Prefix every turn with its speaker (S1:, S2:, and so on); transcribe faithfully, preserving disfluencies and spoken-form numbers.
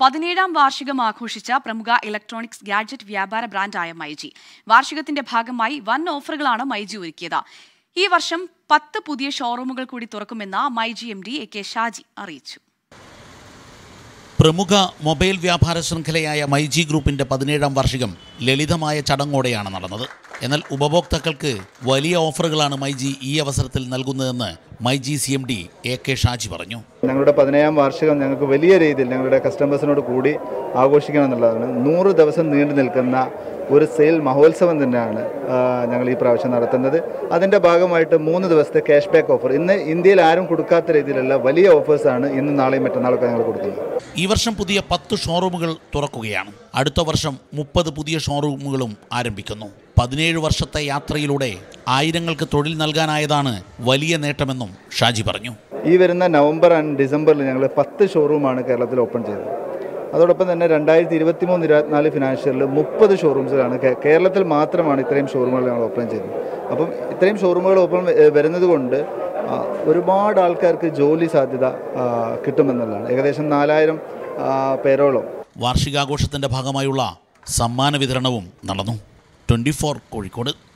S1: പതിനേഴാം വാർഷികം ആഘോഷിച്ച പ്രമുഖ ഇലക്ട്രോണിക്സ് ഗാഡ്ജറ്റ് വ്യാപാര ബ്രാൻഡായ മൈജി. വാർഷികത്തിന്റെ ഭാഗമായി വൻ ഓഫറുകളാണ് മൈജി ഒരുക്കിയത്. ഈ വർഷം പത്ത് പുതിയ ഷോറൂമുകൾ കൂടി തുറക്കുമെന്ന് myG M D A K Shaji അറിയിച്ചു.
S2: പ്രമുഖ മൊബൈൽ വ്യാപാര ശൃംഖലയായ മൈജി ഗ്രൂപ്പിന്റെ പതിനേഴാം വാർഷികം ലളിതമായ ചടങ്ങോടെയാണ് നടന്നത്. എന്നാൽ ഉപഭോക്താക്കൾക്ക് വലിയ ഓഫറുകളാണ് മൈജി ഈ അവസരത്തിൽ നൽകുന്നതെന്ന് myG C M D A K Shaji പറഞ്ഞു.
S3: ഞങ്ങളുടെ പതിനേഴാം വാർഷികം ഞങ്ങൾക്ക് വലിയ രീതിയിൽ ഞങ്ങളുടെ കസ്റ്റമേഴ്സിനോട് കൂടി ആഘോഷിക്കണം എന്നുള്ളതാണ്. നൂറ് ദിവസം നീണ്ടു നിൽക്കുന്ന ഒരു സെയിൽ മഹോത്സവം തന്നെയാണ് ഞങ്ങൾ ഈ പ്രാവശ്യം നടത്തുന്നത്. അതിൻ്റെ ഭാഗമായിട്ട് മൂന്ന് ദിവസത്തെ ക്യാഷ് ബാക്ക് ഓഫർ, ഇന്ന് ഇന്ത്യയിൽ ആരും കൊടുക്കാത്ത രീതിയിലുള്ള വലിയ ഓഫേഴ്സാണ് ഇന്ന് നാളെയും മറ്റന്നാളൊക്കെ ഞങ്ങൾ കൊടുക്കുന്നത്.
S2: ഈ വർഷം പുതിയ പത്ത് ഷോറൂമുകൾ തുറക്കുകയാണ്. അടുത്ത വർഷം മുപ്പത് പുതിയ ഷോറൂമുകളും ആരംഭിക്കുന്നു. പതിനേഴ് വർഷത്തെ യാത്രയിലൂടെ ആയിരങ്ങൾക്ക് തൊഴിൽ നൽകാനായതാണ് വലിയ നേട്ടമെന്നും ഷാജി പറഞ്ഞു.
S3: ഈ വരുന്ന നവംബർ ആൻഡ് ഡിസംബറിൽ ഞങ്ങൾ പത്ത് ഷോറൂമാണ് കേരളത്തിൽ ഓപ്പൺ ചെയ്തത്. അതോടൊപ്പം തന്നെ രണ്ടായിരത്തി ഇരുപത്തി മൂന്ന് ഇരുപത്തിനാല് ഫിനാൻഷ്യലിൽ മുപ്പത് ഷോറൂംസിലാണ് കേരളത്തിൽ മാത്രമാണ് ഇത്രയും ഷോറൂമുകൾ ഞങ്ങൾ ഓപ്പൺ ചെയ്തത്. അപ്പം ഇത്രയും ഷോറൂമുകൾ ഓപ്പൺ വരുന്നത് കൊണ്ട് ഒരുപാട് ആൾക്കാർക്ക് ജോലി സാധ്യത കിട്ടുമെന്നുള്ളതാണ്. ഏകദേശം നാലായിരം പേരോളം.
S2: വാർഷികാഘോഷത്തിന്റെ ഭാഗമായുള്ള സമ്മാന വിതരണവും നടന്നു. Twenty four Kozhikode.